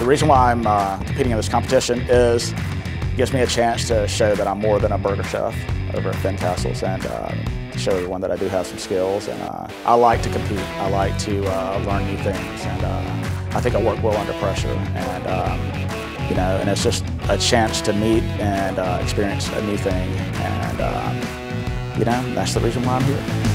The reason why I'm competing in this competition is it gives me a chance to show that I'm more than a burger chef over at Thin Castles, and show everyone that I do have some skills. And I like to compete. I like to learn new things, and I think I work well under pressure. And you know, and it's just a chance to meet and experience a new thing. And you know, that's the reason why I'm here.